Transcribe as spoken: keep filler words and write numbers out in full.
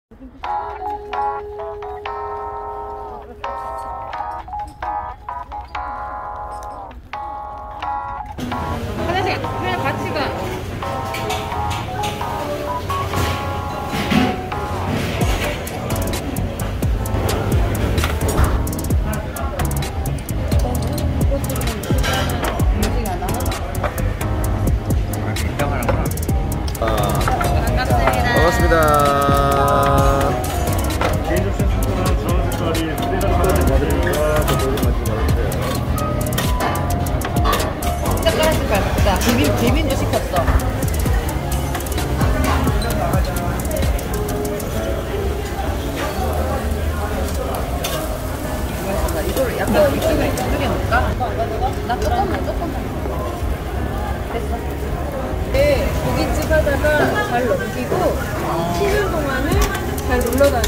화장실 그냥 같이 가. 반갑습니다. 개인 접시 스프는 주황 색깔이 프리랑 하나니까 저쪽으로 만들어주세요. 색깔 색깔 먹자. 비빔 비빔도 시켰어. 이거를 약간 이쪽에 이쪽에 넣을까? 나 조금만 조금만. 됐어. 네, 고깃집 하다가 잘 넘기고 쉬는 동안에 잘 놀러 다녀.